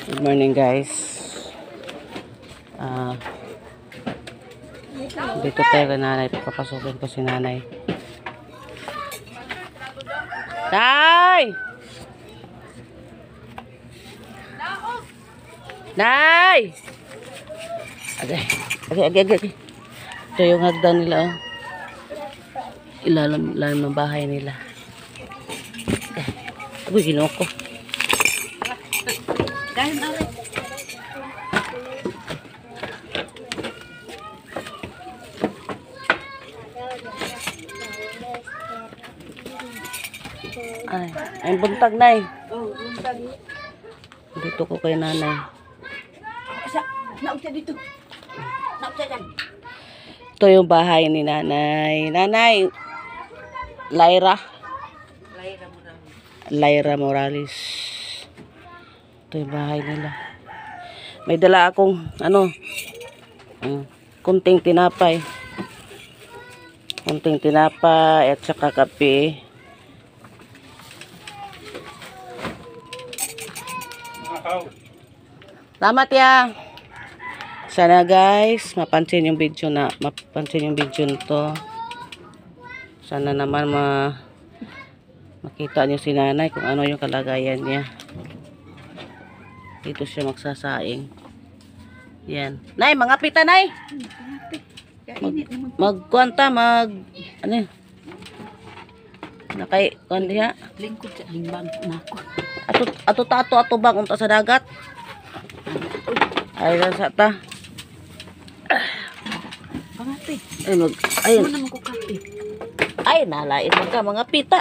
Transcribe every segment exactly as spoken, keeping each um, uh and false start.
Good morning guys. Uh, dito tayo kay nanay. Papapasukin ko si nanay. Nay! Nay! Agay. Agay, agay, agay. Ito yung hagdan nila. Oh. Ilalim, ilalim ng bahay nila. Uy, ginoo ko. Dahil na rin. Ay, ay buntag na eh. Oh, buntag. Dito ko kay nanay. Asa, naugsa dito. Naugsa dyan. Ito yung bahay ni nanay. Nanay, Lyra. Lyra Morales. Lyra Morales. Ito yung bahay nila. May dala akong, ano, um, kunting tinapay. Kunting tinapay at saka kape. Salamat ya. Sana guys, mapansin yung video na, mapansin yung video nito. Sana naman ma makita niyo si nanay kung ano yung kalagayan niya. Dito siya magsasaing. Yan. Nay, mga pita, nay. Mag, magkwanta, mag, ano yun? Nakay, kuwan diha. Lingkod sa limbang na ako. Ato, ato, ato, ato bang unta sa dagat? Ay, nasa ta. Pangati. Ay, mag, ay, Ano naman ko kape? ay, nalain mo ka, mga pita.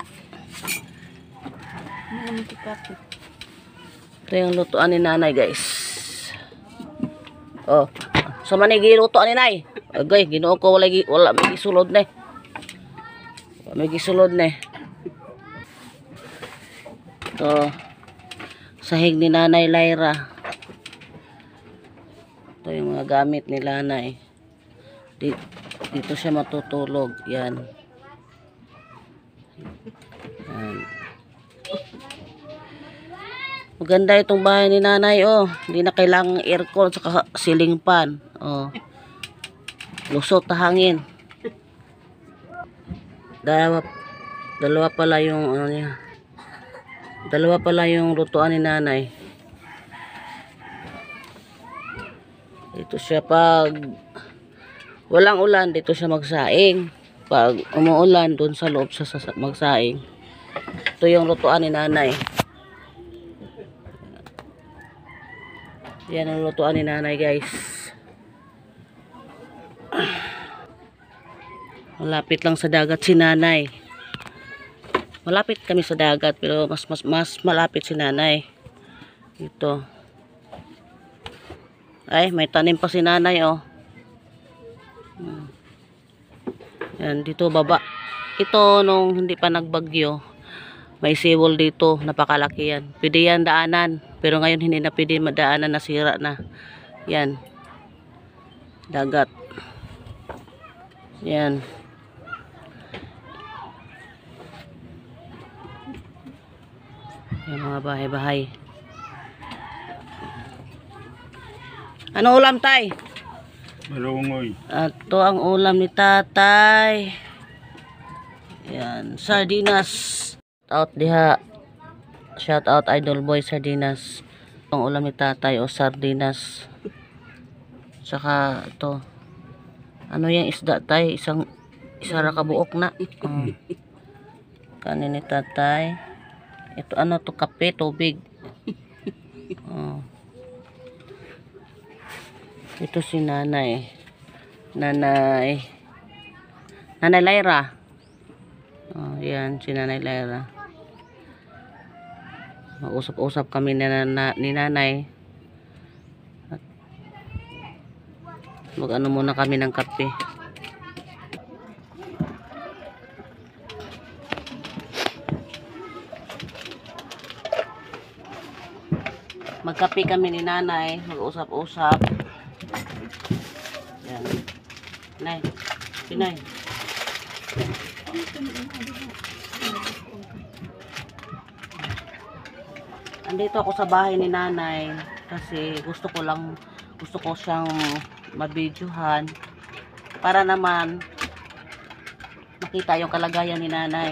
Ano naman ko kape? Ito yung lutuan ni nanay, guys. Oh, sa manigi lutuan ni nanay. Agay, ginoo ko, wala, wala may gisulod na eh. Wala may gisulod na eh. Ito, sahig ni nanay Lyra. Ito yung mga gamit ni nanay. Dito, dito siya matutulog. Yan. Yan. Maganda itong bahay ni nanay, oh. Hindi na kailangang aircon sa ceiling fan. Oh. Lusot na hangin. Dalawa, dalawa pala yung ano niya. Dalawa pala yung lutuan ni nanay. Dito siya pag walang ulan, dito siya magsaing. Pag umuulan, dun sa loob sa magsaing. Ito yung lutuan ni nanay. Yan ang lutuan ni nanay, guys. Malapit lang sa dagat si nanay. Malapit kami sa dagat, pero mas mas mas malapit si nanay. Ito. Ay, may tanim pa si nanay, oh. Yan, dito baba. Ito, nung hindi pa nagbagyo, may seawall dito, napakalaki yan. Pwede yan daanan, pero ngayon hindi na pwede madaanan, nasira na. Yan. Dagat. Yan. Yung mga bahay-bahay. Ano ulam, tay? Malungoy. Ito ang ulam ni tatay. Yan, sardinas. Out diha. Shout out Idol Boy Sardinas. Ang ulam ni tatay o sardinas. Saka ito. Ano yung isda, tay? Isang isa ra kabuok na. Oh. Kanin ni tatay. Ito ano to, kape, tubig. Oh. Ito si nanay. Nanay. Nanay Lyra. Oh, yan si nanay Lyra. Mag-usap-usap kami ni, nana, ni nanay. At mag-ano muna kami ng kape. Magkape kami ni nanay. Mag-usap-usap. Yan. Nay. Pinay. Andito ako sa bahay ni nanay kasi gusto ko lang, gusto ko siyang mabidyohan para naman makita yung kalagayan ni nanay.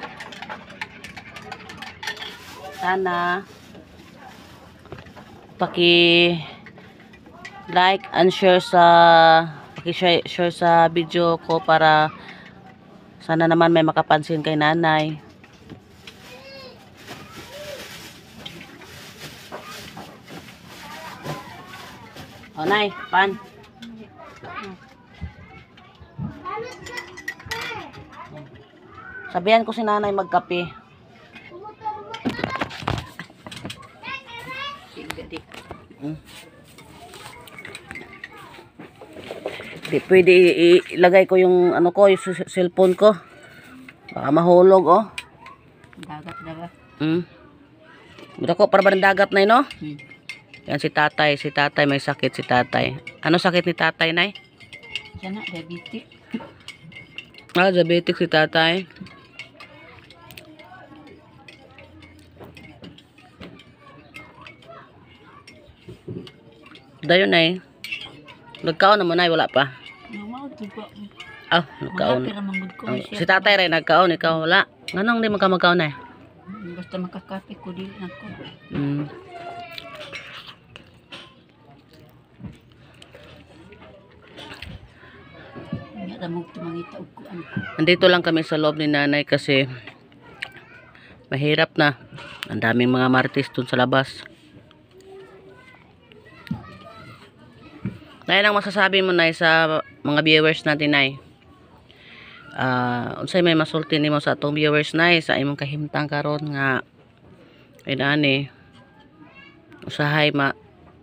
Sana paki like and share sa paki share, share sa video ko para sana naman may makapansin kay nanay. O, nay, pan. Sabihan ko si nanay magkape. Hmm. Di pwede ilagay ko yung ano ko, yung cellphone ko. Baka mahulog, oh. Dagat, dagat. Hmm. Buta ko, para ba ng dagat, nay, no? Hmm. Yan si tatay, si tatay may sakit si tatay. Ano sakit ni tatay, nay? Yan na, diabetic. Ah, diabetic si tatay. Dayon, nay. Nagkaon naman, nay, wala pa. Nawa, diba? Ah, nagkaon. Mga pera manggod ko. Oh, si tatay rin nagkaon, ikaw wala. Nganong di magkamagkaon, nay? Basta makakape ko din ako. Hmm. Nga ramog tumangita og kuan. Nandito lang kami sa loob ni nanay kasi mahirap na. Ang daming mga martis dun sa labas. Nay, ang masasabi mo, nay, sa mga viewers natin, nay? Ah, uh, unsay may masulti nimo sa atong viewers, nay, sa imong kahimtang karon nga ay nani usahay ma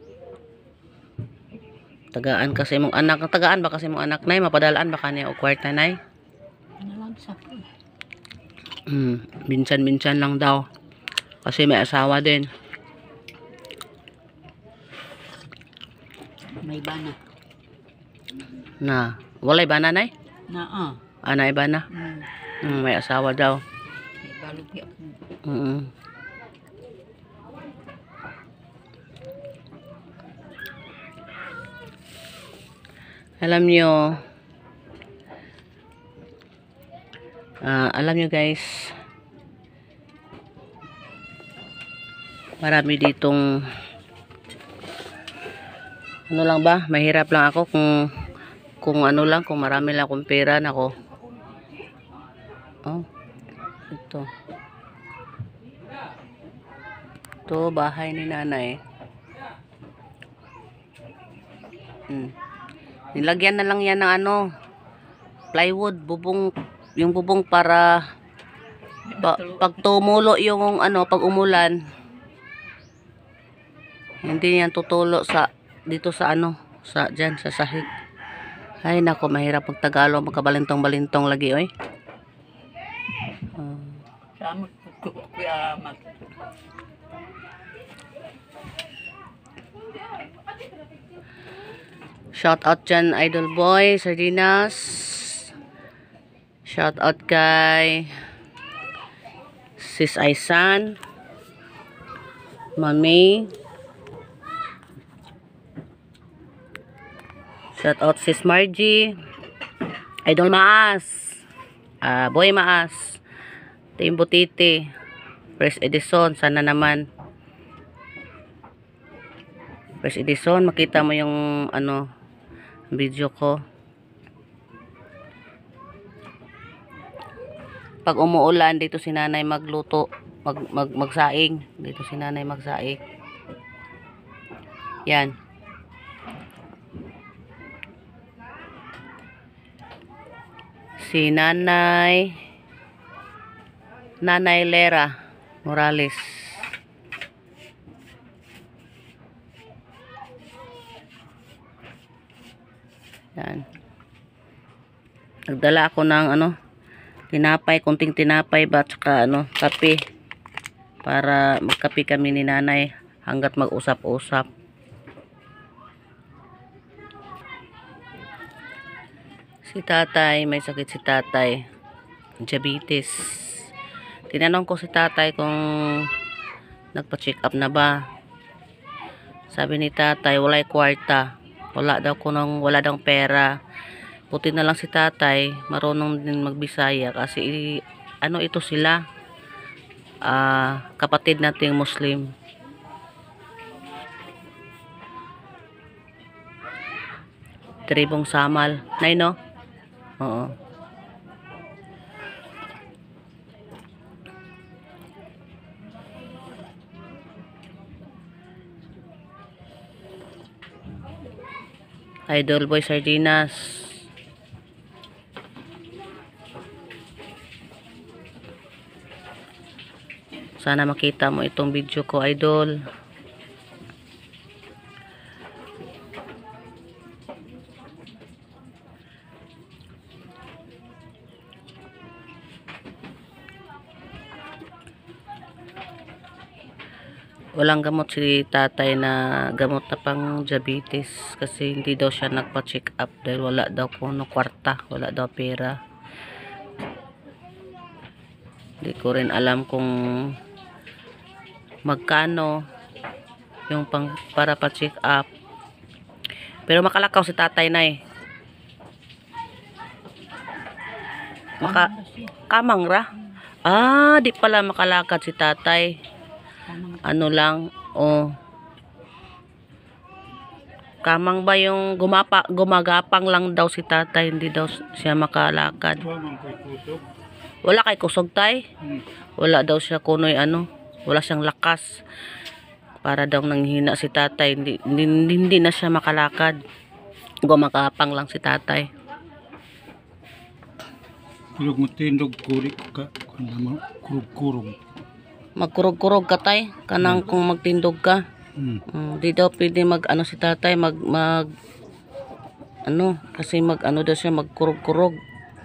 tagaan kasi imong anak, tagaan ba kasi imong anak, nay, mapadalaan ba kaniya og kwarta, nay? Nalang sa po. Hmm, minsan-minsan lang daw. Kasi may asawa din. May bana. Na, walay ba na, nay? Na ah. Anay ba na? Hmm. Hmm, may asawa daw. May balugi ako. Mm. Alam nyo, ah, alam nyo guys, marami ditong ano lang ba, mahirap lang ako kung kung ano lang, kung marami lang akong pera na ako. Oh, ito. Ito, bahay ni nanay. Hmm. Nilagyan na lang yan ng ano, plywood, bubong, yung bubong para pa, pag tumulo yung ano, pag umulan, hindi yan tutulo sa, dito sa ano, sa, dyan, sa sahig. Ay, nako, mahirap pag Tagalog, magkabalintong-balintong lagi, oy. Uh, Samot ko ko amat. Shout out dyan, Idol Boy, Sardinas. Shout out kay Sis Aisan, Mami. Shout out Sis Margie, Idol Maas, uh, Boy Maas, Team Butiti, Press Edison, sana naman. Press Edison, makita mo yung ano, video ko. Pag umuulan, dito si nanay magluto, mag, mag, magsaing. Dito si nanay magsaing. Yan. Si nanay, Nanay Lera Morales. Yan. Nagdala ako ng ano, tinapay, kunting tinapay ba, tsaka ano, kape. Para magkape kami ni nanay hanggat mag-usap-usap. Si tatay, may sakit si tatay. Diabetes. Tinanong ko si tatay kung Nagpa-check up na ba? Sabi ni tatay, walay kwarta. Wala daw kunong, wala daw pera. Puti na lang si tatay, marunong din magbisaya kasi ano ito sila, ah, kapatid nating Muslim. Tribong Samal. Nay, no? Oo. Idol Boy Sardinas. Sana makita mo itong video ko, idol. Walang gamot si tatay na gamot na pang diabetes kasi hindi daw siya nagpa-check up dahil wala daw kuno kwarta, wala daw pera. Hindi ko rin alam kung magkano yung pang para pa-check up. Pero makalakaw si tatay na eh. Maka kamang ra. Ah, di pala makalakad si tatay. Ano lang, oh. Kamang ba yung gumapa, gumagapang lang daw si tatay, hindi daw siya makalakad. Wala kay kusog tay? Wala daw siya kunoy ano, wala siyang lakas. Para daw nanghina si tatay, hindi, hindi, hindi na siya makalakad. Gumagapang lang si tatay. Tulog mo tindog kurik ka, kung kurug-kurug. Magkurog-kurog ka tay, kanang kung magtindog ka. Hmm. Um, di daw pwede mag ano si tatay, mag mag ano, kasi mag ano daw siya, magkurog-kurog.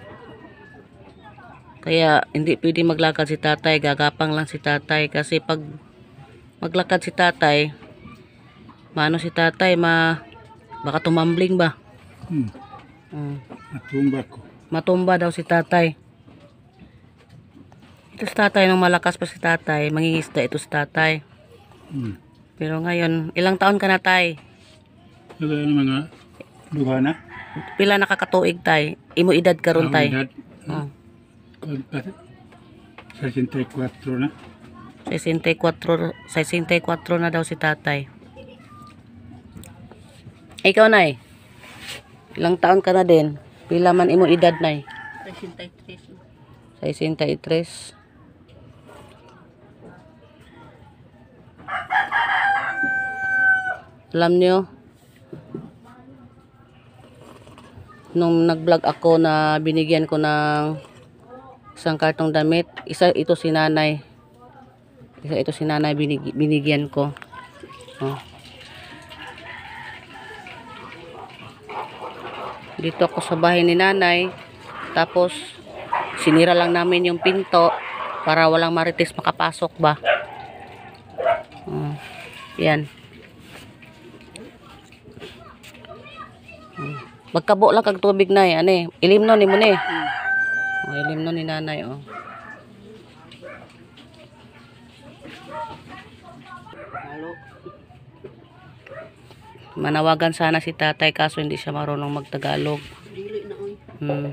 Kaya hindi pwede maglakad si tatay, gagapang lang si tatay kasi pag maglakad si tatay, maano si tatay, ma baka tumambling ba? Hmm. Um, Natumba ko. matumba daw si tatay. Ito si tatay, nung malakas pa si tatay, mangingisda ito si tatay. Hmm. Pero ngayon, ilang taon ka na tay? Wala yung mga duha na. Pila nakakatuig tay? Imo edad karon tay? Edad, Oh. sesenta y cuatro na. sesenta y cuatro, sesenta y cuatro na daw si tatay. Ikaw nay? Ilang taon ka na din? Pila man imo edad nay? sesenta y tres. sesenta y tres. Alam nyo, nung nag-vlog ako na binigyan ko ng isang kartong damit, isa ito si nanay. Isa ito si nanay binig binigyan ko. Oh. Dito ako sa bahay ni nanay. Tapos, sinira lang namin yung pinto para walang marites makapasok ba. Oh. Yan. Magkabo lang kag tubig na eh. Ano eh. Ilim no ni mo ni. Oh, ilim no ni nanay oh. Halo. Manawagan sana si tatay kaso hindi siya marunong magtagalog. Dili na oy. Hmm.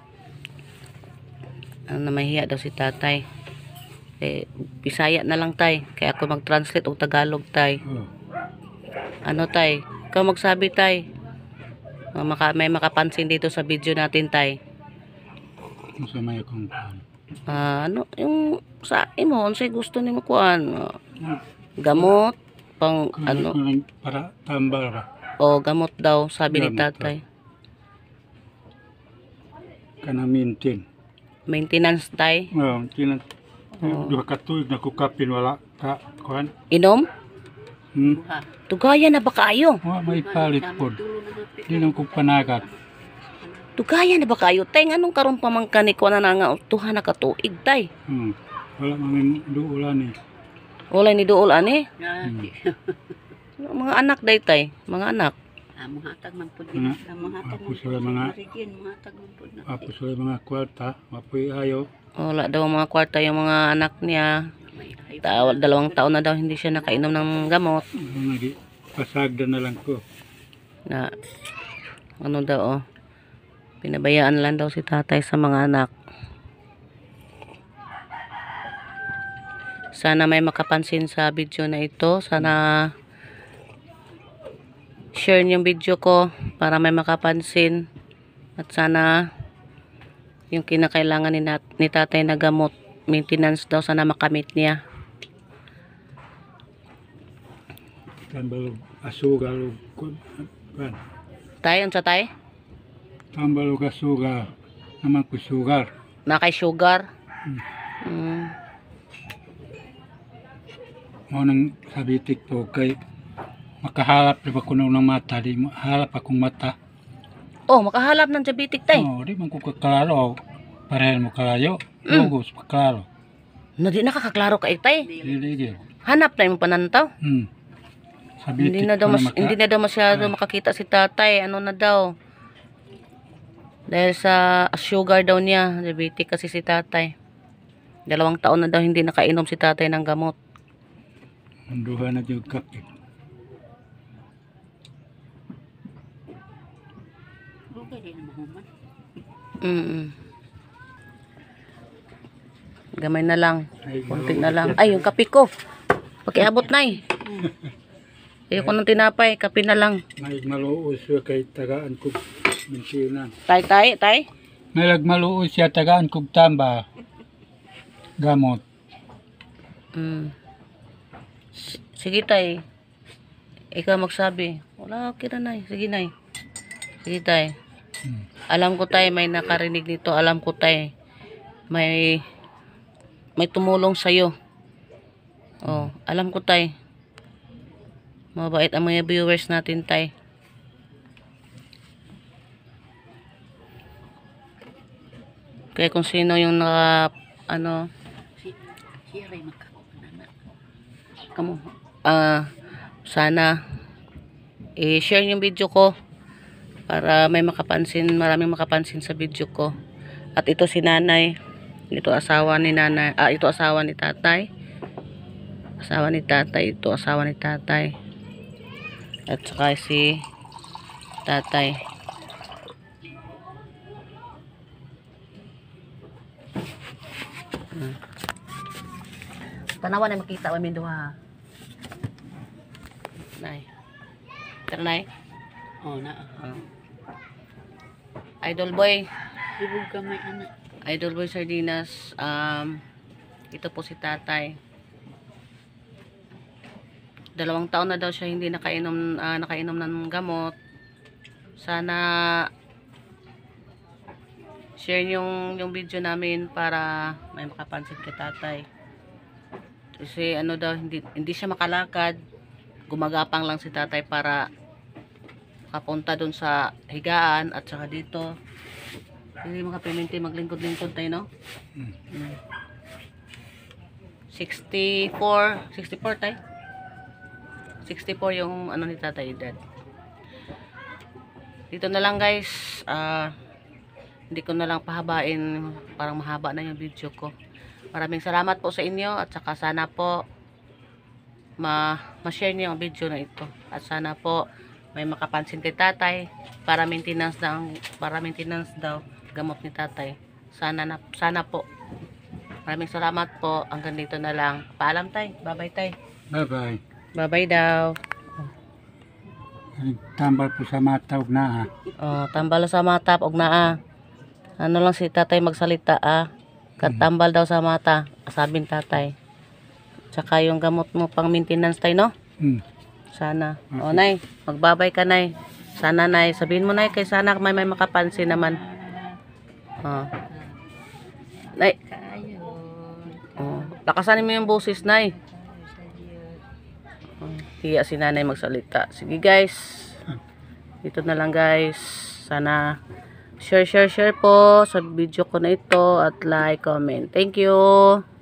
Ano na mahiya daw si tatay. Eh, Bisaya na lang tay. Kaya ako mag-translate og Tagalog tay. Oh. Ano tay? Ikaw magsabi tay. Uh, maka, may makapansin dito sa video natin tay. Sa may akong kuhan. Ah, ano yung sa imo unsay gusto nimo kuan? Uh, gamot pang ano Para tambal ba? o gamot daw sabi ni Gamot tatay. Kanang maintain. Maintenance tay. Oh, tinan. Duha ka tuig na kukapin wala ka kuhan. Inom? Hmm. Buha. Tugaya na ba kayo? Wa may palit pod. Tulo na napi. Di nang ko panagat. Tugaya na ba kayo tay? Anong karon pa man kani ko na nga tuha na katuig tay? Hmm. Wala man duulan ni. Wala ni duol ani. Gati. Mga anak day tay, mga anak. Ah, mga hatag man pud Mga- din. Ah, mga hatag Ako man sila pud. mga- Marigin, mga hatag man pud na. Apo sa mga kwarta, mapoy ayo. Wala daw mga kwarta yung mga anak niya. May ay. Ta dalawang taon na daw hindi siya nakainom ng gamot. Nagi pasagda na lang ko. Na ano daw oh. Pinabayaan lang daw si tatay sa mga anak. Sana may makapansin sa video na ito. Sana share yung video ko para may makapansin. At sana yung kinakailangan ni, nat ni tatay na gamot, maintenance daw, sana makamit niya. Tambal asugal kun. Tay, ano sa tay? Tambal asugal naman ko sugar. Na kay sugar. Hmm. Mm. Mo nang sabi TikTok kay makahalap di ba ko ng mata, di mahalap akong mata. Oh, makahalap ng diabetic tay. Oh, di man ko kaklaro. Parehan mo kalayo. Mm. Lugos paklaro. Na di nakakaklaro ka tay. Dili. Hanap na yung panantaw. Hmm. Sabi Hindi na daw mas, hindi na daw masyado Ah. makakita si tatay. Ano na daw? Dahil sa sugar daw niya, diabetic kasi si tatay. Dalawang taon na daw hindi nakainom si tatay ng gamot. Duha na jud kape. Lugay din ang mahuman. Mm. Gamay na lang. Ay, Kunti na lang. Ay, yung kape ko. Pakiabot na eh. Ayoko ng tinapay. Kape na lang. May maluos siya kay tagaan ko minsinan. Tay, tay, tay. May nagmaluos siya tagaan ko tamba. Gamot. Mm. S- Sige tay. Ikaw magsabi. Wala, okay na nay. Sige nay. Sige tay. Hmm. Alam ko tay, may nakarinig nito. Alam ko tay. May may tumulong sa'yo. Oh, alam ko tay. Mabait ang mga viewers natin tay. Kaya kung sino yung naka ano Si siya ray magkakunan na. Kamu, ah, sana i-share yung video ko para may makapansin, maraming makapansin sa video ko. At ito si nanay, ito asawa ni nanay, ah, ito asawa ni tatay, asawa ni tatay, ito asawa ni tatay, at saka si tatay. Hmm. Tanawan na makita wa minduha. Nay. Tara nay. Oh na. Ah. Idol boy, Ibog ka may anak. Idol boy Sardinas, um ito po si tatay. Dalawang taon na daw siya hindi nakainom ah, nakainom ng gamot. Sana share yung yung video namin para may makapansin kay tatay. Kasi ano daw, hindi hindi siya makalakad. Gumagapang lang si tatay para makapunta dun sa higaan at saka dito. Hindi makapiminti maglingkod-lingkod tayo, no? Hmm. Mm. sixty-four, sixty-four tayo. sixty-four yung ano ni tatay edad. Dito na lang guys. Ah, hindi ko na lang pahabain, parang mahaba na yung video ko. Maraming salamat po sa inyo at saka sana po ma ma-share niyo ang video na ito at sana po may makapansin kay tatay para maintenance daw, para maintenance daw gamot ni tatay. Sana na, sana po. Maraming salamat po. Hanggang dito na lang. Paalam tay. Bye-bye tay. Bye-bye. Bye-bye daw. Tambal po sa mata ug naa. Oh, tambal sa mata og naa. Ano lang si tatay magsalita ah. Katambal daw sa mata, sabing tatay. Tsaka yung gamot mo pang maintenance tay, no? Hmm. Sana. O nay, magbabay ka nay. Sana nay, sabihin mo nay kay sana may may makapansin naman. Oh. Nay. Oh, lakasan mo yung boses nay. Oh, hiya si nanay magsalita. Sige guys. Dito na lang guys. Sana share, share, share po sa video ko na ito at like, comment. Thank you.